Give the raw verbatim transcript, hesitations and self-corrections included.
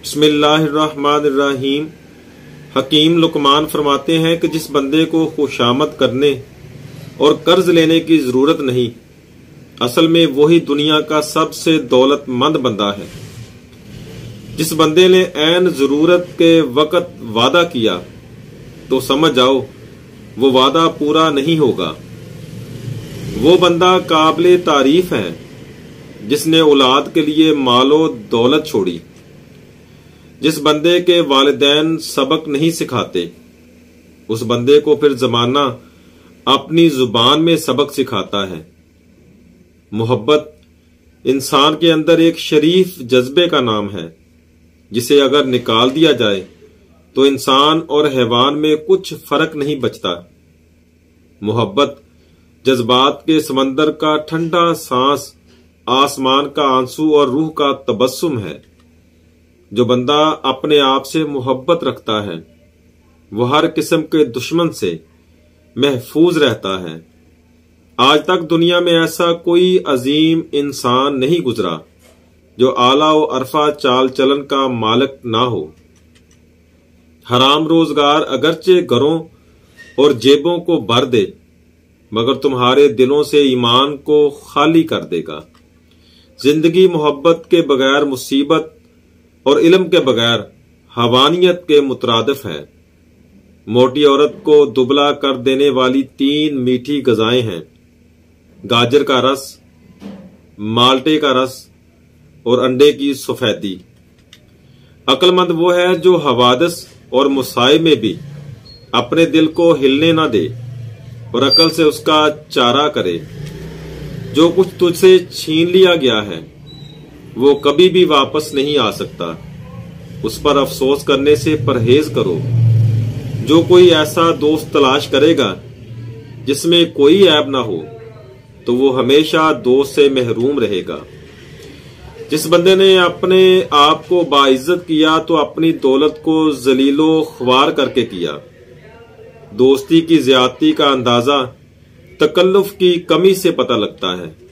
بسم اللہ الرحمن الرحیم۔ حکیم لقمان فرماتے ہیں کہ جس بندے کو خوشامد کرنے اور قرض لینے کی ضرورت نہیں، اصل میں وہی دنیا کا سب سے دولت مند بندہ ہے۔ جس بندے نے عین ضرورت کے وقت وعدہ کیا تو سمجھ جاؤ وہ وعدہ پورا نہیں ہوگا۔ وہ بندہ قابل تعریف ہے جس نے اولاد کے لیے مال و دولت چھوڑی۔ جس بندے کے والدین سبق نہیں سکھاتے، اس بندے کو پھر زمانہ اپنی زبان میں سبق سکھاتا ہے۔ محبت انسان کے اندر ایک شریف جذبے کا نام ہے جسے اگر نکال دیا جائے تو انسان اور حیوان میں کچھ فرق نہیں بچتا۔ محبت جذبات کے سمندر کا ٹھنڈا سانس، آسمان کا آنسو اور روح کا تبسم ہے۔ جو بندہ اپنے آپ سے محبت رکھتا ہے وہ ہر قسم کے دشمن سے محفوظ رہتا ہے۔ آج تک دنیا میں ایسا کوئی عظیم انسان نہیں گزرا جو اعلیٰ و عرفہ چال چلن کا مالک نہ ہو۔ حرام روزگار اگرچہ گھروں اور جیبوں کو بھر دے مگر تمہارے دلوں سے ایمان کو خالی کر دے گا۔ زندگی محبت کے بغیر مصیبت اور علم کے بغیر حیوانیت کے مترادف ہے۔ موٹی عورت کو دبلا کر دینے والی تین میٹھی غذائیں ہیں: گاجر کا رس، مالٹے کا رس اور انڈے کی سفیدی۔ عقل مند وہ ہے جو حوادث اور مصائب میں بھی اپنے دل کو ہلنے نہ دے اور عقل سے اس کا چارہ کرے۔ جو کچھ تجھ سے چھین لیا گیا ہے وہ کبھی بھی واپس نہیں آ سکتا، اس پر افسوس کرنے سے پرہیز کرو۔ جو کوئی ایسا دوست تلاش کرے گا جس میں کوئی عیب نہ ہو تو وہ ہمیشہ دوست سے محروم رہے گا۔ جس بندے نے اپنے آپ کو باعزت کیا تو اپنی دولت کو ذلیل و خوار کر کے کیا۔ دوستی کی زیادتی کا اندازہ تکلف کی کمی سے پتہ لگتا ہے۔